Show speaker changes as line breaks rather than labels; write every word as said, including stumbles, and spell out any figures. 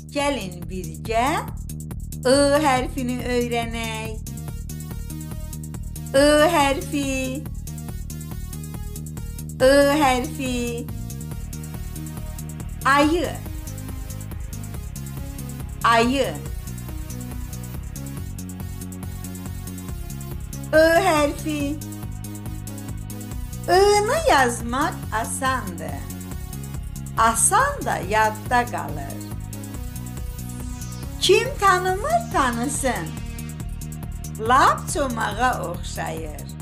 Gəlin birgə I hərfini öyrənək. I hərfi, I hərfi, ayı, ayı. I hərfi, I-nı yazmaq asandır. Asan da yadda qalır. Kim tanımır tanısın, lap çomağa oxşayır.